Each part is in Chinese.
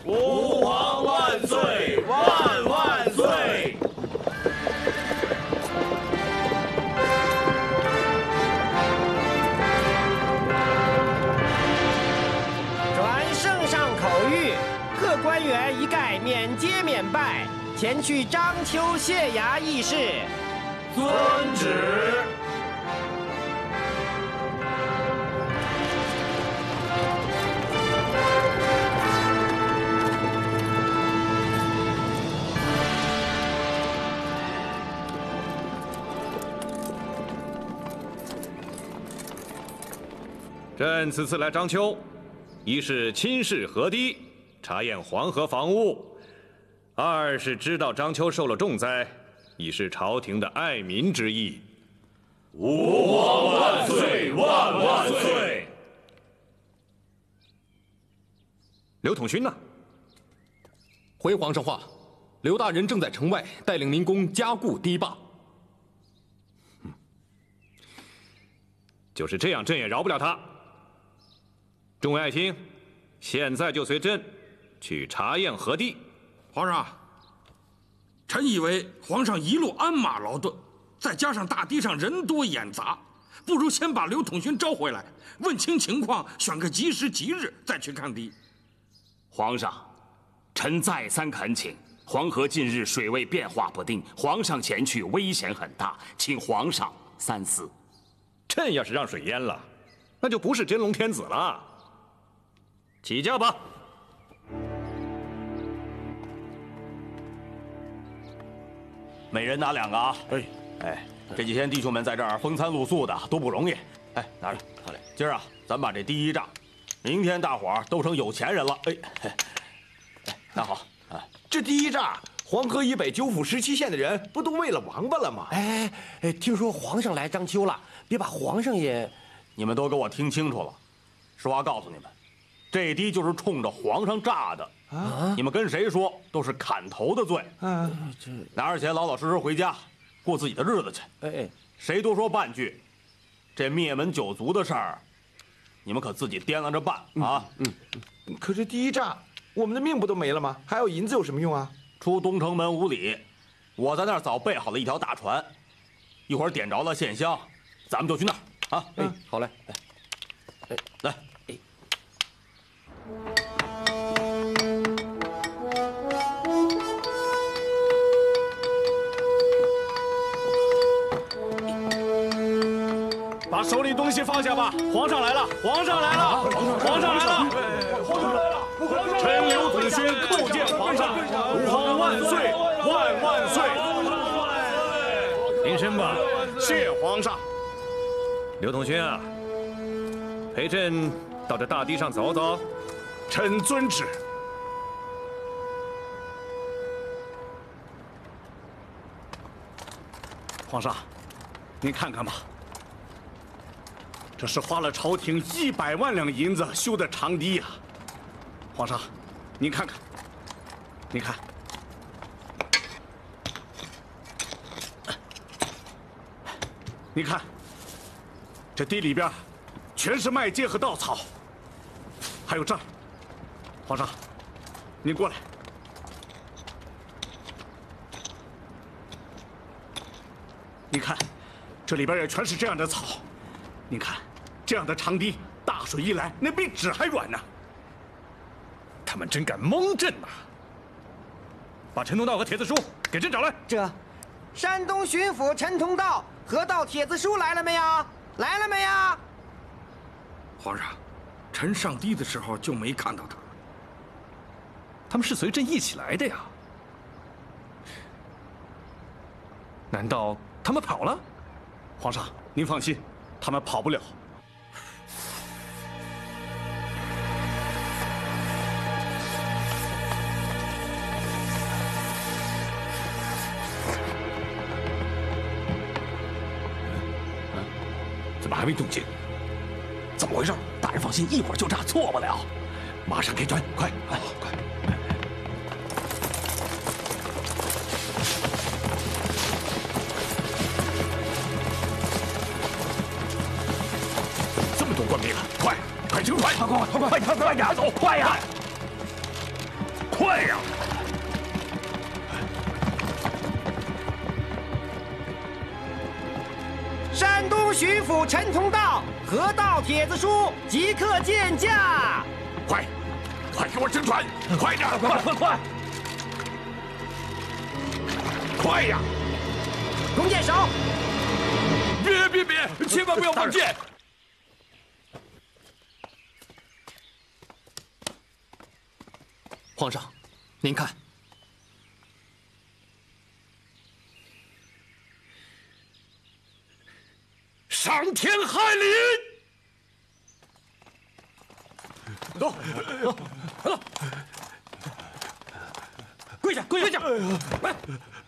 吾皇万岁！万万岁！ 转圣上口谕，各官员一概免接免拜，前去章丘谢衙议事。 遵旨。 朕此次来章丘，一是亲视河堤，查验黄河防务；二是知道章丘受了重灾，以示朝廷的爱民之意。 吾皇万岁！万万岁！ 刘统勋呢？ 回皇上话，刘大人正在城外带领民工加固堤坝。 就是这样，朕也饶不了他。 众位爱卿，现在就随朕去查验河堤。 皇上，臣以为皇上一路鞍马劳顿，再加上大堤上人多眼杂，不如先把刘统勋招回来，问清情况，选个吉时吉日再去看堤。 皇上，臣再三恳请，黄河近日水位变化不定，皇上前去危险很大，请皇上三思。 朕要是让水淹了，那就不是真龙天子了。 起驾吧！ 每人拿2个啊！哎，这几天弟兄们在这儿风餐露宿的都不容易。哎，拿着，好嘞。今儿啊，咱把这堤一炸，明天大伙儿都成有钱人了。哎，拿好啊！ 这堤一炸，黄河以北9府17县的人不都为了王八了吗？ 哎，听说皇上来章丘了，别把皇上也…… 你们都给我听清楚了，实话告诉你们。 这堤就是冲着皇上炸的啊！你们跟谁说都是砍头的罪。拿着钱老老实实回家，过自己的日子去。哎，谁多说半句，这灭门九族的事儿，你们可自己掂量着办啊！ 可是堤一炸，我们的命不都没了吗？还要银子有什么用啊？ 出东城门5里，我在那儿早备好了一条大船，一会儿点着了线香，咱们就去那儿啊！ 好嘞， 来。 把手里东西放下吧！皇上来了！皇上来了！皇上来了！皇上来了！臣刘统勋叩见皇上！吾皇万岁！万万岁！ 平身吧！ 谢皇上！ 刘统勋啊，陪朕到这大堤上走走。 臣遵旨。皇上，您看看吧。 这是花了朝廷100万两银子修的长堤呀，皇上，您看看，您看，您看，这堤里边全是麦秸和稻草，还有这儿，皇上，您过来，您看，这里边也全是这样的草。 您看，这样的长堤，大水一来，那比纸还软呢。 他们真敢蒙朕呐！把陈同道和帖子书给朕找来。 这，山东巡抚陈同道河道帖子书来了没有？来了没有？ 皇上，臣上堤的时候就没看到他。 他们是随朕一起来的呀。难道他们跑了？ 皇上，您放心。 他们跑不了。 怎么还没动静？怎么回事？大人放心，一会儿就炸，错不了。马上开船，快，快！ 官兵了，快！快乘船！快点走，快呀！ 快呀！ 山东巡抚陈同道河道帖子书即刻见驾。 快，快给我撑船！快点！ 快！ 快呀！ 弓箭手， 别！千万不要放箭！ 皇上，您看， 伤天害理！ 走， 跪下！ 来！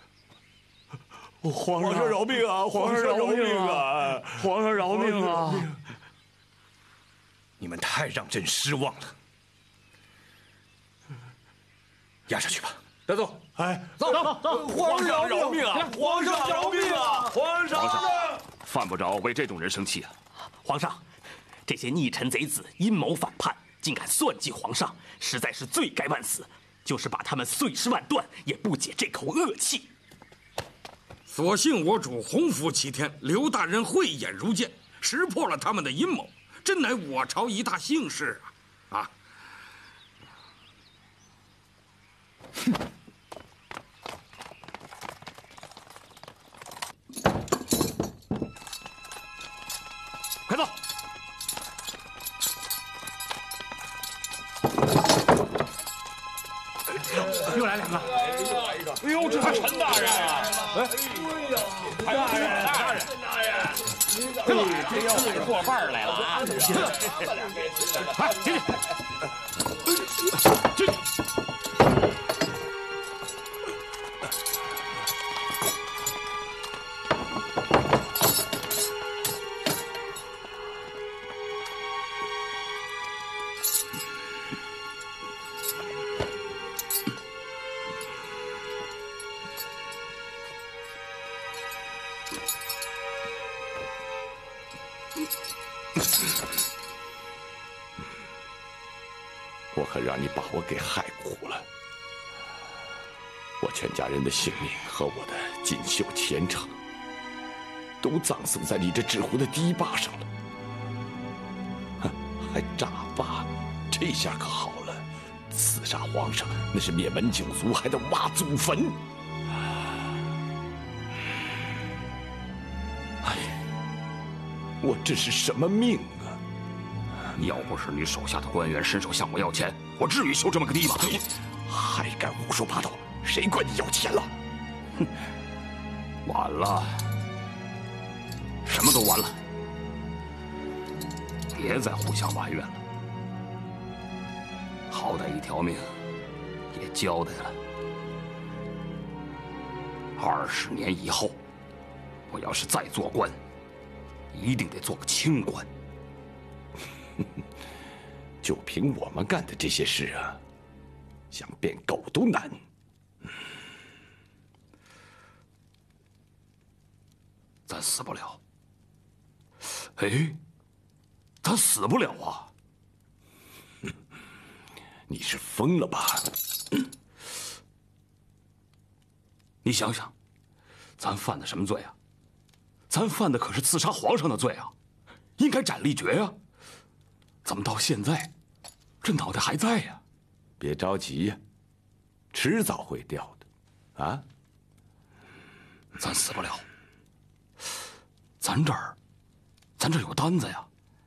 皇上饶命啊！皇上饶命啊！皇上饶命啊！ 你们太让朕失望了。押下去吧。 带走！哎， 走！ 皇上饶命啊！皇上饶命啊！皇上， 犯不着为这种人生气啊！ 皇上，这些逆臣贼子阴谋反叛，竟敢算计皇上，实在是罪该万死。就是把他们碎尸万段，也不解这口恶气。 所幸我主洪福齐天，刘大人慧眼如剑，识破了他们的阴谋，真乃我朝一大幸事啊！啊！ 哼！快走！ 又来两个！ 哎呦，这是陈大人啊！ 哎呀，大人！ 这又来做饭来了啊！ 快进去！进去！ 我可让你把我给害苦了。我全家人的性命和我的锦绣前程，都葬送在你这纸糊的堤坝上了。哼，还诈霸，这下可好了，刺杀皇上那是灭门九族，还得挖祖坟。哎，我这是什么命啊！ 要不是你手下的官员伸手向我要钱，我至于修这么个堤吗？ 还敢胡说八道！谁管你要钱了？ 哼，晚了，什么都完了。别再互相埋怨了，好歹一条命也交代了。20年以后，我要是再做官，一定得做个清官。 就凭我们干的这些事啊，想变狗都难。 咱死不了。哎，咱死不了啊！ 你是疯了吧？ 你想想，咱犯的什么罪啊？咱犯的可是刺杀皇上的罪啊，应该斩立决呀。怎么到现在，这脑袋还在呀？ 别着急呀，迟早会掉的，啊！ 咱死不了。咱这儿有单子呀。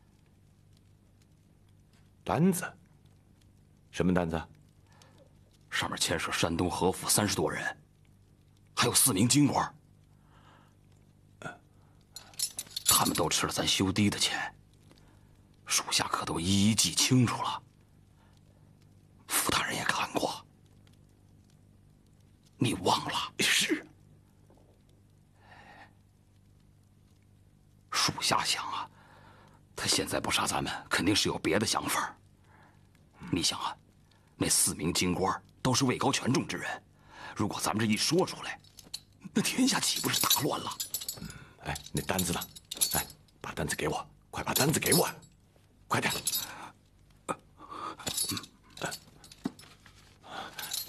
单子？什么单子？ 上面牵涉山东和府30多人，还有4名京官。他们都吃了咱修堤的钱，属下可都一一记清楚了。傅大人也看过，你忘了？ 是。 属下想啊，他现在不杀咱们，肯定是有别的想法。你想啊，那4名京官都是位高权重之人，如果咱们这一说出来，那天下岂不是大乱了？ 哎，那单子呢？哎，把单子给我，快把单子给我，快点！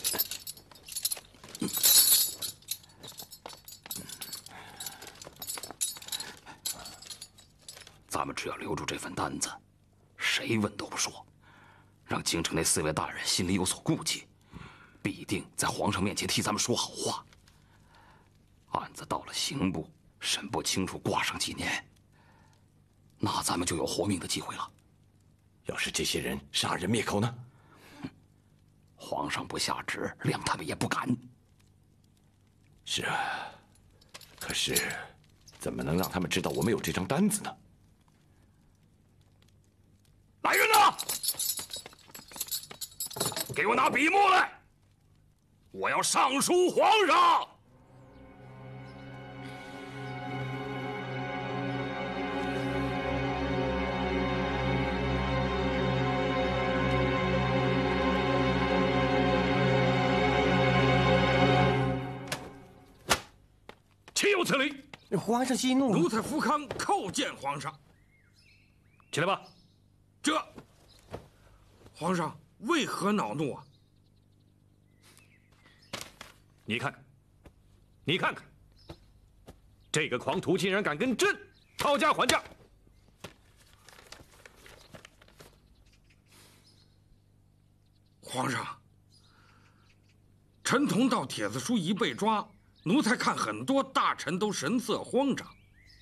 只要留住这份单子，谁问都不说，让京城那4位大人心里有所顾忌，必定在皇上面前替咱们说好话。案子到了刑部，审不清楚，挂上几年，那咱们就有活命的机会了。 要是这些人杀人灭口呢？ 皇上不下旨，谅他们也不敢。 是啊，可是怎么能让他们知道我们有这张单子呢？ 来人呐！给我拿笔墨来，我要上书皇上。 岂有此理！ 皇上息怒。 奴才福康叩见皇上。 起来吧。 这，皇上为何恼怒啊？ 你看看，你看看，这个狂徒竟然敢跟朕讨价还价！ 皇上，陈同道帖子书一被抓，奴才看很多大臣都神色慌张，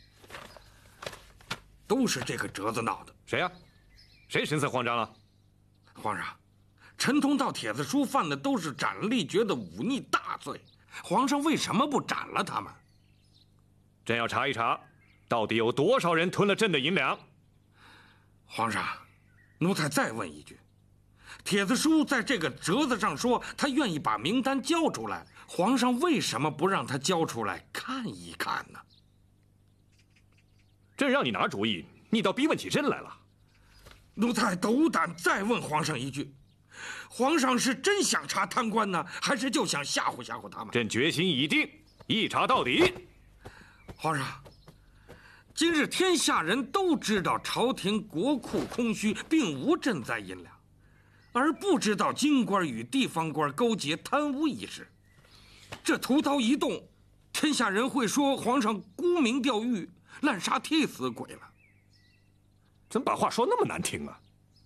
都是这个折子闹的。 谁呀？谁神色慌张了？ 皇上，陈同道帖子书犯的都是斩立决的忤逆大罪，皇上为什么不斩了他们？ 朕要查一查，到底有多少人吞了朕的银两。 皇上，奴才再问一句，帖子书在这个折子上说他愿意把名单交出来，皇上为什么不让他交出来看一看呢？ 朕让你拿主意，你倒逼问起朕来了。 奴才斗胆再问皇上一句，皇上是真想查贪官呢，还是就想吓唬吓唬他们？ 朕决心已定，一查到底。 皇上，今日天下人都知道朝廷国库空虚，并无赈灾银两，而不知道京官与地方官勾结贪污一事。这屠刀一动，天下人会说皇上沽名钓誉，滥杀替死鬼了。 怎么把话说那么难听啊？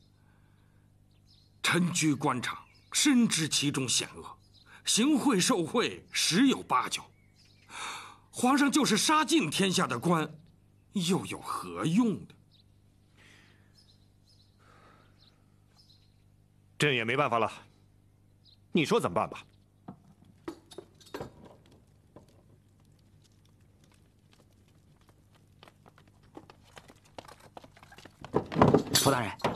臣居官场，深知其中险恶，行贿受贿十有八九。皇上就是杀尽天下的官，又有何用的？ 朕也没办法了，你说怎么办吧？ 傅大人，